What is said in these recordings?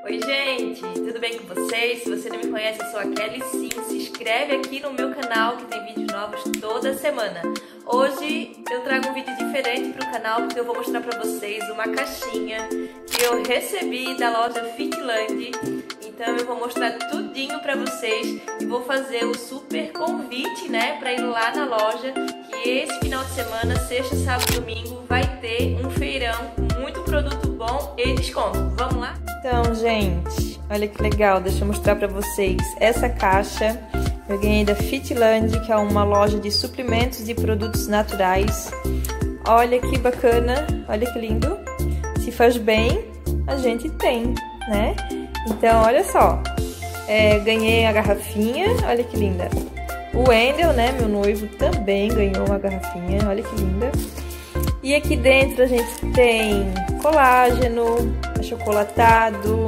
Oi gente, tudo bem com vocês? Se você não me conhece, eu sou a Kelly Sim. Se inscreve aqui no meu canal que tem vídeos novos toda semana. Hoje eu trago um vídeo diferente para o canal porque eu vou mostrar para vocês uma caixinha que eu recebi da loja Fitland. Então eu vou mostrar tudinho para vocês e vou fazer o super convite, né, para ir lá na loja, que esse final de semana, sexta, sábado e domingo, vai ter um feirão com muito produto bom e desconto. Vamos lá? Então, gente, olha que legal, deixa eu mostrar pra vocês essa caixa. Eu ganhei da Fitland, que é uma loja de suplementos e produtos naturais. Olha que bacana, olha que lindo. Se faz bem, a gente tem, né? Então, olha só, ganhei a garrafinha, olha que linda. O Wendel, né, meu noivo, também ganhou uma garrafinha, olha que linda. E aqui dentro a gente tem colágeno, achocolatado,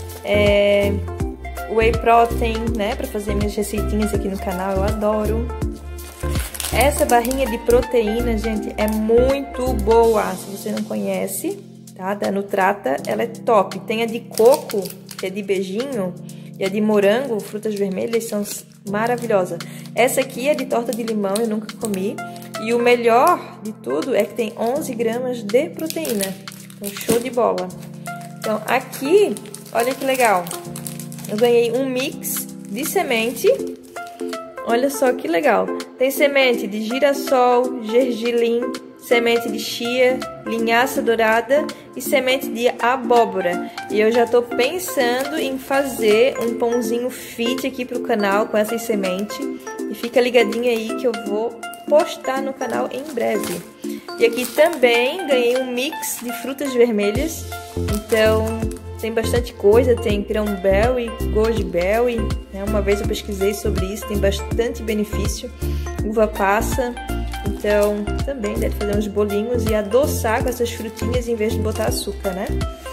whey protein, né, para fazer minhas receitinhas aqui no canal, eu adoro. Essa barrinha de proteína, gente, é muito boa, se você não conhece, tá, da Nutrata, ela é top. Tem a de coco, que é de beijinho, e a de morango, frutas vermelhas, são maravilhosas. Essa aqui é de torta de limão, eu nunca comi. E o melhor de tudo é que tem 11 gramas de proteína. Então, show de bola. Então, aqui, olha que legal. Eu ganhei um mix de semente. Olha só que legal. Tem semente de girassol, gergelim, semente de chia, linhaça dourada e semente de abóbora. E eu já tô pensando em fazer um pãozinho fit aqui pro canal com essas sementes. E fica ligadinho aí que eu vou postar no canal em breve. E aqui também ganhei um mix de frutas vermelhas. Então tem bastante coisa, tem cranberry, goji berry, né? Uma vez eu pesquisei sobre isso, tem bastante benefício. Uva passa, então também deve fazer uns bolinhos e adoçar com essas frutinhas em vez de botar açúcar, né?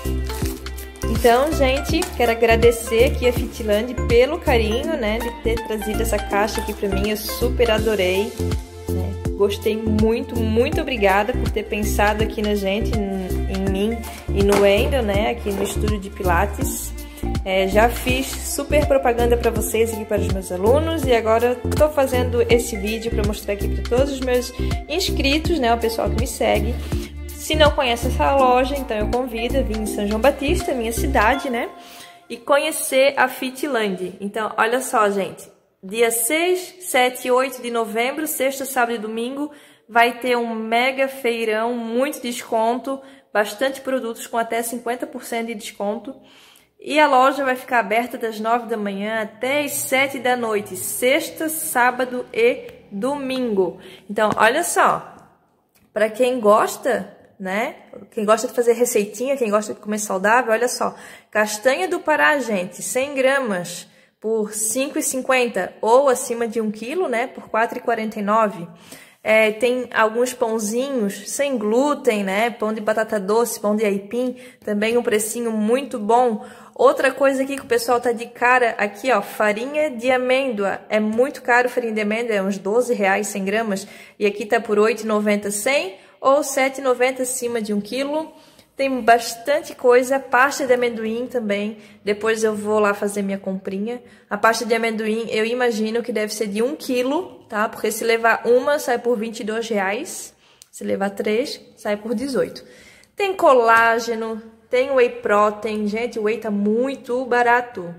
Então, gente, quero agradecer aqui a Fitland pelo carinho, né, de ter trazido essa caixa aqui pra mim, eu super adorei, né? Gostei muito, muito obrigada por ter pensado aqui na gente, em mim e no Wendel, né, aqui no estúdio de Pilates. Já fiz super propaganda para vocês aqui, para os meus alunos, e agora tô fazendo esse vídeo para mostrar aqui para todos os meus inscritos, né, o pessoal que me segue. Se não conhece essa loja, então eu convido a vir em São João Batista, minha cidade, né? E conhecer a Fitland. Então, olha só, gente. Dia 6, 7 e 8 de novembro, sexta, sábado e domingo, vai ter um mega feirão, muito desconto, bastante produtos com até 50% de desconto. E a loja vai ficar aberta das 9 da manhã até as 7 da noite, sexta, sábado e domingo. Então, olha só, para quem gosta, né? Quem gosta de fazer receitinha, quem gosta de comer saudável, olha só. Castanha do Pará, gente, 100 gramas por R$ 5,50 ou acima de 1 quilo, né? Por R$ 4,49. Tem alguns pãozinhos sem glúten, né? Pão de batata doce, pão de aipim, também um precinho muito bom. Outra coisa aqui que o pessoal tá de cara, aqui ó, farinha de amêndoa. É muito caro farinha de amêndoa, é uns R$12 100 gramas. E aqui tá por R$ 8,90 100 ou R$ 7,90 acima de 1 quilo. Tem bastante coisa, pasta de amendoim também. Depois eu vou lá fazer minha comprinha. A pasta de amendoim eu imagino que deve ser de 1 quilo, tá? Porque se levar uma sai por R$ 22,00. Se levar 3, sai por 18. Tem colágeno, tem whey protein. Gente, o whey tá muito barato.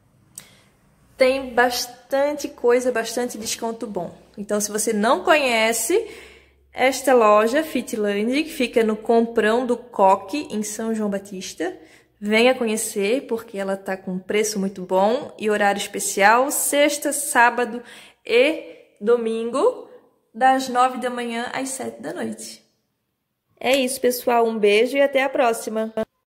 Tem bastante coisa, bastante desconto bom. Então, se você não conhece esta loja Fitland, que fica no Comprão do Coque, em São João Batista, venha conhecer, porque ela tá com preço muito bom e horário especial, sexta, sábado e domingo, das 9 da manhã às 7 da noite. É isso, pessoal. Um beijo e até a próxima!